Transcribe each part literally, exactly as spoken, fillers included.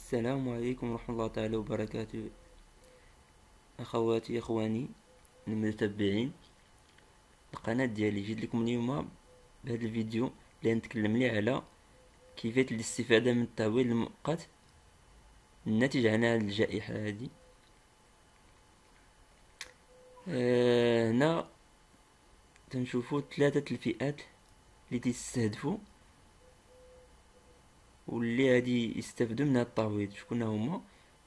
السلام عليكم ورحمة الله تعالى وبركاته. أخواتي أخواني المتتبعين القناة ديالي، جيت لكم اليوم بهذا الفيديو اللي نتكلم ليه على كيفية الاستفادة من التهويل المؤقت الناتج عن هذه الجائحة هذه. آه هنا تنشوفوا ثلاثة الفئات اللي تستهدفوا واللي غادي يستافدوا من هذا التعويض. شكون هما؟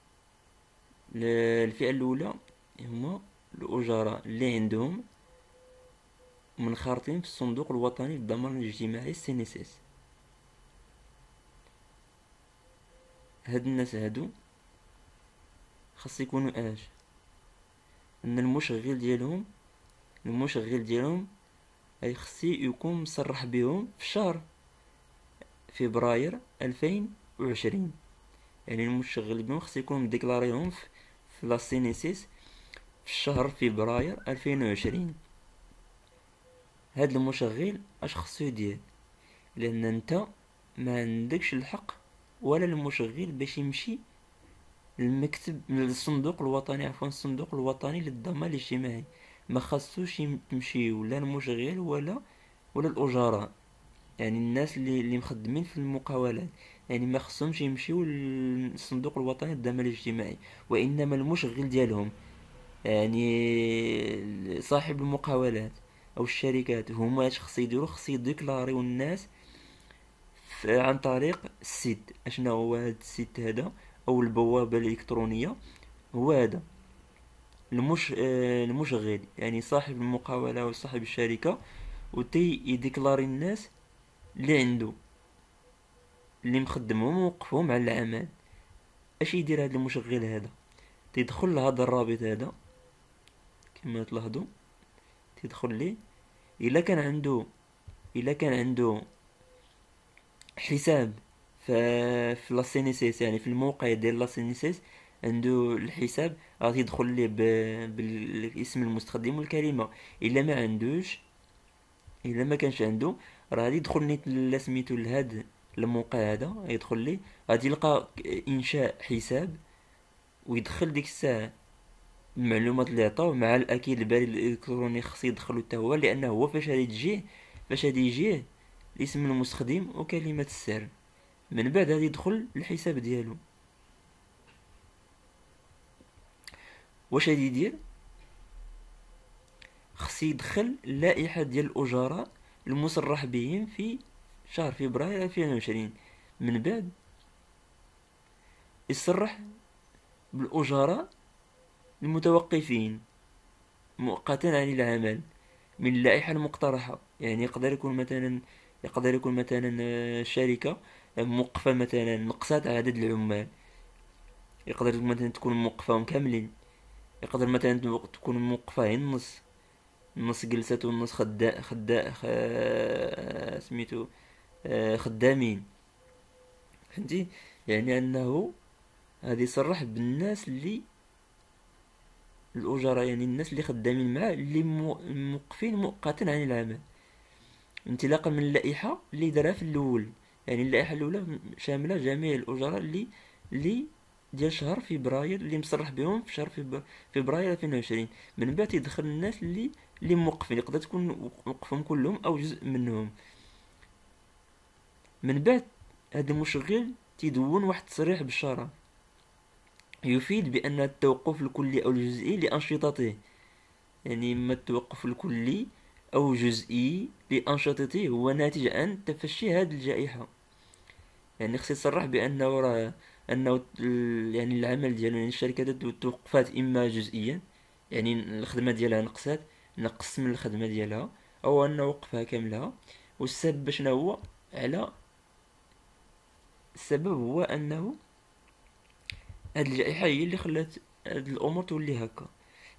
الفئة الأولى هما الأجراء اللي عندهم منخرطين في الصندوق الوطني للضمان الاجتماعي سي ان اس اس. هاد الناس هادو خاص يكونوا اش ان المشغل ديالهم المشغل ديالهم اي خصي يكون مصرح بهم في شهر فبراير ألفين وعشرين. يعني المشغل بهم خص يكون مديكلاريهم في, في لا سي ان اس اس في شهر فبراير ألفين وعشرين. هاد المشغل اش خصو يدير؟ لان انت ما عندكش الحق ولا المشغل باش يمشي المكتب من الصندوق الوطني عفوا الصندوق الوطني للضمان الاجتماعي. ما خاصوش تمشي ولا المشغل ولا ولا الاجراء، يعني الناس اللي اللي مخدمين في المقاولات، يعني ما خصهمش يمشيو للصندوق الوطني للضمان الاجتماعي، وانما المشغل ديالهم يعني صاحب المقاولات او الشركات هما اش خص يديروا؟ خص يديكلاريو الناس عن طريق السيت. اشنا هو هذا السيت هذا او البوابه الالكترونيه؟ هو هذا المش... آه، المشغل يعني صاحب المقاولة أو صاحب الشركة، وتي يديكلاري الناس اللي عنده اللي مخدمهم ووقفهم على العمل. اش يدير هذا المشغل هذا؟ تيدخل لهذا الرابط هذا كما تلاحظوا، تيدخل ليه. الا كان عنده الا كان عنده حساب ف في لاسينيسيس، يعني في الموقع ديال لاسينيسيس عنده الحساب، غادي يدخل ليه ب... بالاسم المستخدم والكلمه. الا ما عندوش الا ما كانش عنده راه غادي يدخل نيت ل- سميتو لهاد الموقع هذا، يدخل ليه غادي يلقى انشاء حساب، ويدخل ديك الساعه المعلومات اللي عطاو مع الاكيد البريد الالكتروني خص يدخلو حتى هو، لانه هو فاش غادي تجيه فاش غادي يجيه اسم المستخدم وكلمه السر. من بعد غادي يدخل الحساب ديالو. واش غادي يدير؟ خص يدخل اللائحه ديال الاجراء المصرح بهم في شهر فبراير ألفين وعشرين. من بعد يصرح بالاجراء المتوقفين مؤقتا عن العمل من اللائحة المقترحة. يعني يقدر يكون مثلا يقدر يكون مثلا آه، شركة موقفة مثلا نقصات عدد العمال، يقدر مثلا تكون موقفاهم كاملين، يقدر مثلا تكون موقفة غير النص، النص جلسات والنص خدا خدا خ... سميتو آه، خدامين. فهمتي؟ يعني انه هذا يصرح بالناس اللي الأجراء، يعني الناس اللي خدامين معاه اللي مو- موقفين مؤقتا عن العمل انطلاقا من اللائحة اللي دارها في الأول. يعني اللائحة الأولى شاملة جميع الأجراء اللي اللي ديال شهر فبراير اللي مصرح بهم في شهر فبر- فبراير ألفين وعشرين. من بعد يدخل الناس اللي اللي موقفين، يقدر تكون موقفهم كلهم أو جزء منهم. من بعد هذا المشغل تيدون واحد التصريح بالشرع يفيد بأن التوقف الكلي أو الجزئي لأنشطته، يعني إما التوقف الكلي أو جزئي لأنشطته هو ناتج عن تفشي هذه الجائحة. يعني خص يصرح بأنه راه أنه ال- يعني العمل ديالو، يعني الشركة توقفات إما جزئيا، يعني الخدمة ديالها نقصات نقص من الخدمة ديالها، أو أنه وقفها كاملة. والسبب شنو هو؟ على السبب هو أنه هذه الجائحة هي اللي خلات هاد الأمور تولي هكا.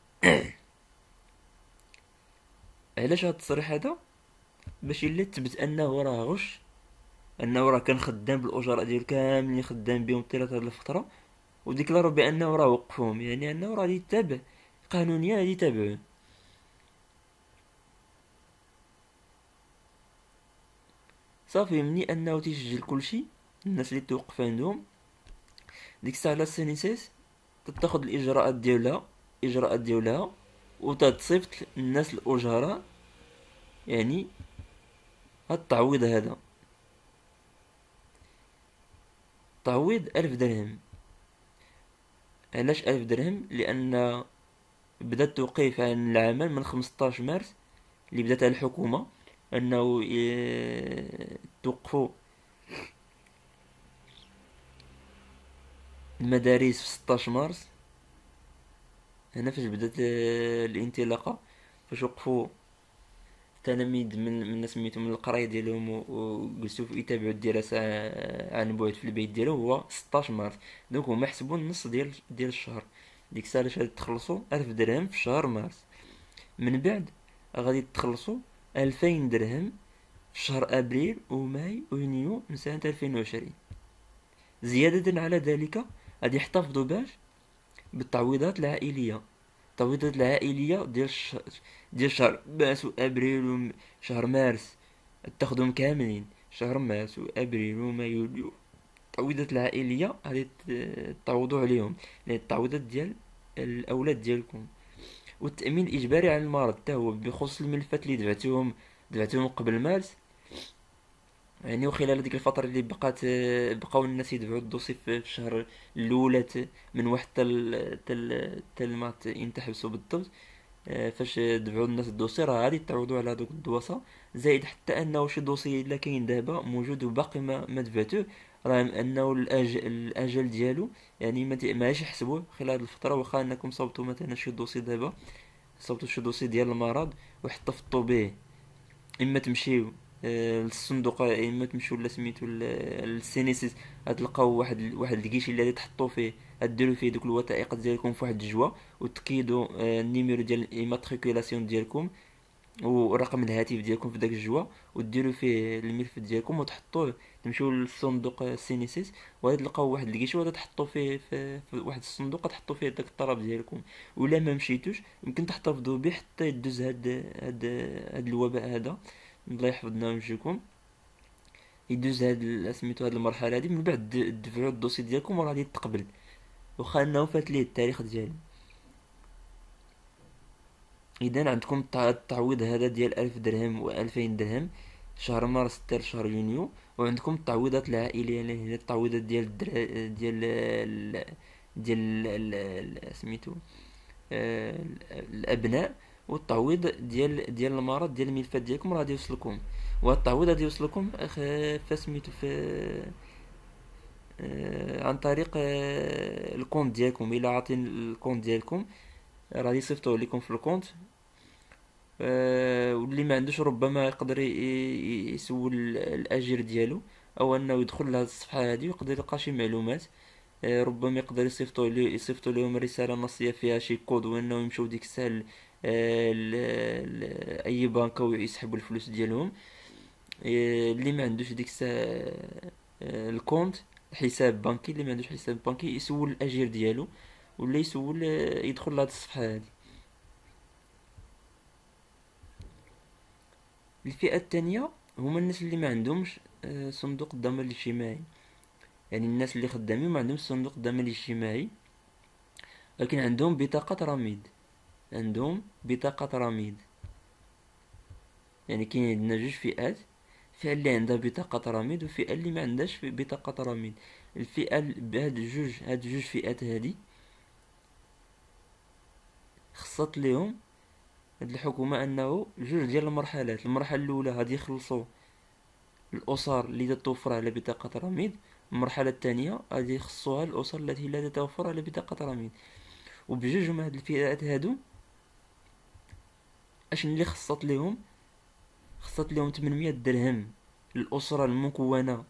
علاش هاد التصريح هذا؟ باش إلا تثبت أنه راه غش، انه راه كان خدام بالاجراء ديال كاملين خدام بهم طيله هاد الفتره، وديكلارو بانه راه وقفهم، يعني انه راه غادي يتبع قانونيا، غادي يتابعوه. صافي مني انه تيسجل كلشي الناس اللي توقف عندهم، ديك الساعة لا سينيسيس تاخد الاجراءات ديالها الاجراءات ديالها وتتصيفط الناس الاجراء، يعني هاد التعويض هذا تعويض ألف درهم. علاش ألف درهم؟ لأن بدا التوقيف عن العمل من خمسطاش مارس اللي بداتها الحكومة، أنه ي- توقفوا المدارس في ستاش مارس. هنا فاش بدات آه، الانطلاقة، فاش وقفوا التلاميذ من من سميتو من القرايه ديالهم و- وجلسوا في- يتابعوا الدراسه عن بعد في البيت ديالهم هو ستاش مارس. دونك هما حسبوا النص ديال ديال الشهر. ديك الساعه علاش غادي تخلصوا ألف درهم في شهر مارس، من بعد غادي تخلصوا ألفين درهم في شهر ابريل وماي ويونيو من سنه ألفين وعشرين. زياده على ذلك غادي يحتفظوا باش بالتعويضات العائليه. التعويضات العائليه ديال ش... ديال شهر مارس وابريل وشهر مارس تاخدهم كاملين. شهر مارس وابريل وماي ويوليو التعويضات العائليه غادي ت- تعوضوا عليهم، يعني التعويضات ديال الاولاد ديالكم. والتامين الاجباري على المرض حتى هو بخصوص الملفات اللي دفعتوهم دفعتوهم قبل مارس. يعني وخلال ديك الفترة اللي بقات بقاو الناس يدفعوا الدوسي في في الشهر الأولى ت- من واحد تل تل تل ما ت- ينتحبسوا بالضبط. آه، فاش دفعوا الناس الدوسي راه غادي تعوضوا على هذوك الدواسة. زائد حتى انه شي دوسي الا كاين دابا موجود وباقي ما ما دفعتوه، راه انه الاجل الاجل ديالو يعني ما ت- ماهيش يحسبوه خلال هاد الفترة. واخا انكم صوبتوا مثلا شي دوسي دابا، صوبتوا شي دوسي ديال المرض واحتفظتوا به، اما تمشيو آه، للصندوق، اما تمشيو لا سميتو للسينيسيس، غتلقاو واحد ال- واحد الكيشي اللي غادي تحطوا فيه، غديروا فيه دوك الوثائق ديالكم في واحد الجوا، وتكيدوا آه، النيميرو ديال الايماتريكولاسيون ديالكم ورقم الهاتف ديالكم في داك الجوا، وديروا فيه الملف ديالكم وتحطوه. تمشيو للصندوق السينيسيس وغادي تلقاو واحد الكيشي وغادي تحطوا فيه في, في واحد الصندوق تحطوا فيه داك الطلب ديالكم. ولا ما مشيتوش يمكن تحتفظوا به حتى يدوز هاد هاد هاد الوباء هذا، الله يحفظنا ويمشيكم. يدوز هاد ال- سميتو هاد المرحله هادي، من بعد د- دفعوا الدوسي ديالكم وراه غادي يتقبل، واخا انه فات ليه التاريخ ديالو. اذا عندكم التع- التعويض هذا ديال ألف درهم وألفين درهم شهر مارس حتى لشهر يونيو. وعندكم التعويضات العائليه اللي هي التعويضات ديال الدرا... ديال ال... ديال ال... ال- سميتو آه، الابناء. والتعويض ديال ديال المرض ديال الملفات ديالكم راه غادي يوصلكم. وهاد التعويض غادي يوصلكم أخ- فسميتو في آه، عن طريق آه، الكونت ديالكم. الا عاطين الكونت ديالكم راه غادي يصيفطوه لكم في الكونت. آه، واللي ما عندوش ربما يقدر ي- ي- يسول الاجير ديالو، او انه يدخل لهاد الصفحه هذه ويقدر يلقى شي معلومات. آه، ربما يقدر يصيفطوا لي يصيفطوا لهم رساله نصيه فيها شي كود، وانه يمشيو ديك الساعه ل- آه، ل- ل- اي بنكه ويسحبوا الفلوس ديالهم. آه، اللي ما عندوش ديك الساعه آه، الكونت حساب بنكي، اللي ما عندوش حساب بنكي يسول الاجير ديالو، ولا يسول آه، يدخل لهاد الصفحه هذه. الفئة الثانية هما الناس اللي ما عندهمش آه، صندوق الضمان الاجتماعي. يعني الناس اللي خدامين ما عندهمش صندوق الضمان الاجتماعي، لكن عندهم بطاقة رميد. عندهم بطاقة رميد. يعني كاين عندنا جوج فئات: الفئة اللي عندها بطاقة رميد وفئة اللي ما عندهاش في- بطاقة رميد. الفئة ال- بهاد الجوج هاد الجوج فئات هادي خصت ليهم هاد الحكومة انه جوج ديال المرحلات. المرحلة الاولى غادي يخلصوا الأسر اللي تتوفر على بطاقة رميد. المرحلة الثانية غادي يخصوها الأسر التي لا تتوفر على بطاقة رميد. وبجوج من هاد الفئات هادو اشن اللي خصت ليهم؟ خصت ليهم ثمانمائة درهم للأسرة المكونة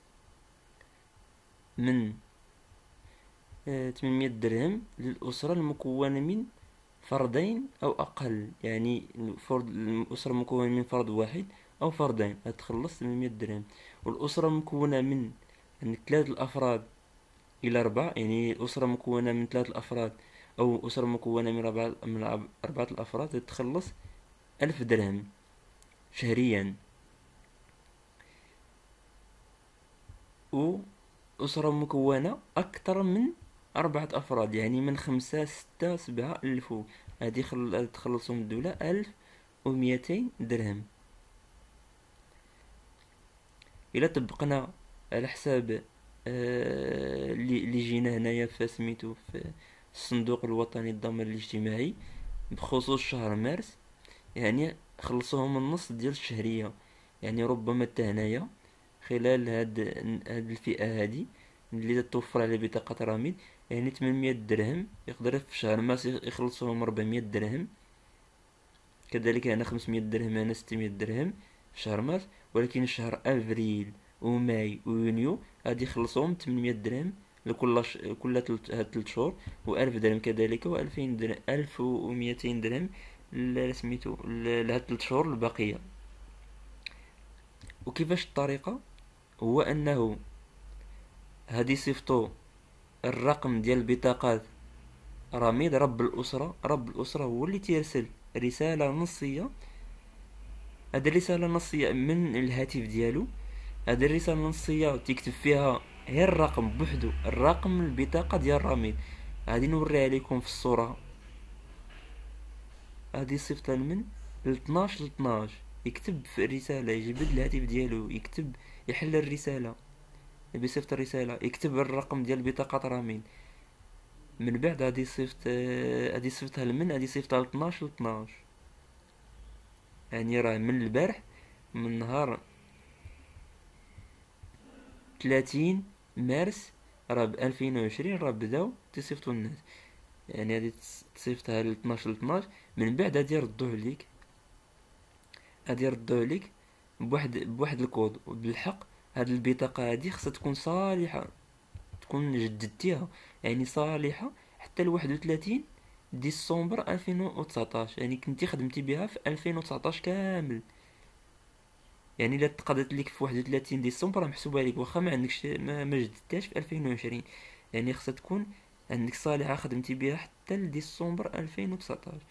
من آه، ثمانمائة درهم للأسرة المكونة من فردين أو أقل. يعني فرد الأسرة مكونة من فرد واحد أو فردين هتخلص ثمانمائة درهم. والأسرة مكونة من يعني ثلاث الأفراد إلى أربعة، يعني أسرة مكونة من ثلاث الأفراد أو أسرة مكونة من أربعة من أربعة الأفراد تتخلص ألف درهم شهريا. أسرة مكونة أكثر من أربعة أفراد، يعني من خمسة ستة سبعة الفوق، هادي خل... تخلصهم الدولة ألف وميتين درهم. إلا طبقنا على حساب آه، اللي اللي جينا هنايا في سميتو في الصندوق الوطني الضمان الاجتماعي بخصوص شهر مارس، يعني خلصوهم النص ديال الشهرية. يعني ربما تا هنايا خلال هاد هاد الفئة هادي اللي تتوفر على بطاقة رميد، يعني ثمنمية درهم يقدر في شهر مارس يخلصوهم ربعمية درهم، كذلك هنا خمسمية درهم، هنا ستمية درهم في شهر مارس. ولكن شهر افريل وماي ويونيو غادي يخلصوهم ثمنمية درهم لكل ش... كل تلت... هاد تلت شهور، وألف درهم كذلك، وألفين درهم، ألف وميتين درهم ل- سميتو ل- لهاد تلت شهور الباقية. وكيفاش الطريقة؟ هو أنه هادي يصيفطو الرقم ديال البطاقات رميد رب الأسرة. رب الأسرة هو اللي تيرسل رسالة نصية. هاد الرسالة النصية من الهاتف ديالو، هاد الرسالة النصية تكتب فيها غير الرقم بوحدو، الرقم البطاقة ديال الرميد. غادي نوريها لكم في الصورة. غادي يصيفطها لمن ل اثناش ل اثناش، يكتب في الرسالة، يجبد الهاتف ديالو، يكتب، يحل الرسالة، بيصيفط الرسالة، يكتب الرقم ديال بطاقة رميد. من بعد غادي يصيفط غادي يصيفطها لمن غادي يصيفطها ل اثناش ل اثناش. يعني راه من البارح، من نهار ثلاثين مارس راه ب ألفين وعشرين راه بداو تيصيفطوا الناس. يعني غادي تصيفطها ل اثناش ل اثناش، من بعد غادي يردوه ليك، غادي يردوه ليك بواحد بواحد الكود. وبالحق هاد البطاقة هادي خصها تكون صالحة، تكون جددتيها، يعني صالحة حتى لواحد وثلاثين ديسمبر ألفين وتسعطاش، يعني كنتي خدمتي بها في ألفين وتسعطاش كامل. يعني الا تقضت لك في واحد وثلاثين ديسمبر راه محسوبه لك، واخا ما عندكش ما, ما جددتهاش في ألفين وعشرين. يعني خصها تكون عندك صالحة خدمتي بها حتى لديسمبر ألفين وتسعطاش.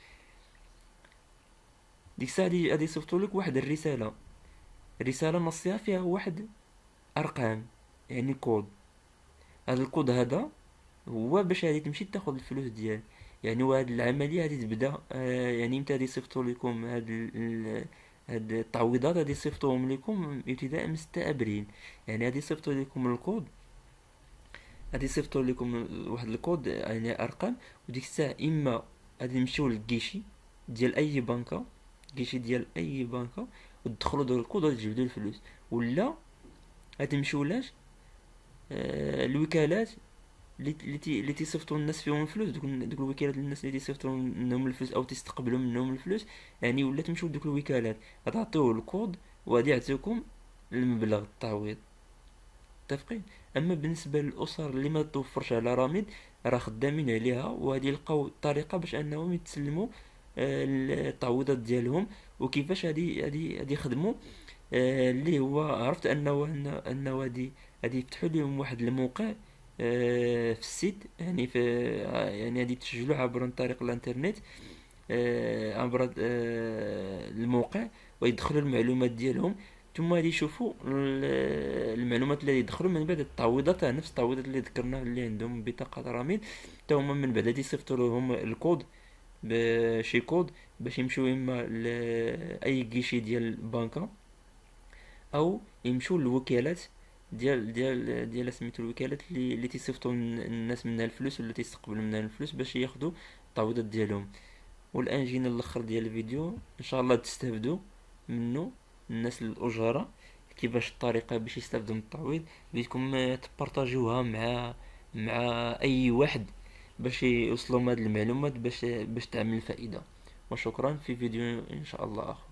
ديك الساعة غادي غادي يصيفطوا لك واحد الرسالة، رسالة نصيها فيها واحد أرقام، يعني كود. هذا الكود هذا هو باش غادي تمشي تاخد الفلوس ديالك. يعني وهاد العملية غادي تبدا آه يعني متى غادي يصيفطوا لكم هاد ال- ال- هاد التعويضات، غادي يصيفطوهم لكم ابتداء من ستة ابريل. يعني غادي يصيفطوا لكم الكود، غادي يصيفطوا لكم واحد الكود، يعني ارقام. وديك الساعة اما غادي نمشيو للكيشي ديال اي بنكة، كيشي ديال اي بنكة، وتدخلوا دور الكود وتجبدوا الفلوس. ولا غادي نمشيو لاش آه الوكالات اللي اللي تي- اللي تيصيفطوا الناس فيهم الفلوس، دوك دوك الوكالات الناس اللي تيصيفطوا منهم الفلوس او تستقبلوا منهم الفلوس. يعني ولا تمشيو لدوك الوكالات غتعطيوه الكود وغادي يعطيكم المبلغ التعويض. متفقين؟ اما بالنسبه للاسر اللي ما توفرش على رامد، راه خدامين عليها، وغادي يلقاو طريقه باش انهم يتسلموا آه، التعويضات ديالهم. وكيفاش غادي غادي غادي يخدموا آه، اللي هو عرفت انه انه انه غادي غادي يفتحوا لهم واحد الموقع آه، في السيت، يعني في آه، يعني غادي تسجلوا عبر طريق الانترنت آه، عبر آه، الموقع، ويدخلوا المعلومات ديالهم. ثم غادي يشوفوا ال- المعلومات اللي يدخلوا من بعد التعويضات، نفس التعويضات اللي ذكرنا اللي عندهم بطاقة رميد. حتى هما من بعد غادي يصيفطوا لهم الكود، بشي كود باش يمشيو اما لاي كيشي ديال البنكه، او يمشيو للوكالات ديال ديال ديال سميتو الوكالات اللي اللي تيصيفطوا الناس منها الفلوس، ولا تيستقبلوا منها الفلوس باش ياخذوا التعويضات ديالهم. والان جينا للاخر ديال الفيديو، ان شاء الله تستافدوا منه الناس الاجراء، كيفاش الطريقه باش يستافدوا من التعويض. بيكم تبارطاجيوها مع مع اي واحد باش يوصلوا هاد المعلومات باش باش تعمل فائده. وشكرا، في فيديو ان شاء الله آخر.